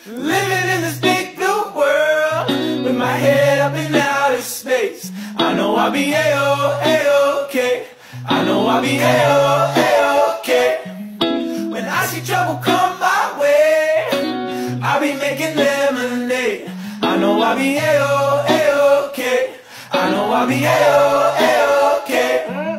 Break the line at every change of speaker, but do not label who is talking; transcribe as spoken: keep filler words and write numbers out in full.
living in this big blue world, with my head up in outer space. I know I'll be A-O, A-OK. I know I'll be A-O, A-OK. When I see trouble come my way, I'll be making lemonade. I know I'll be A-O, A-OK. I know I'll be A-O, A-OK.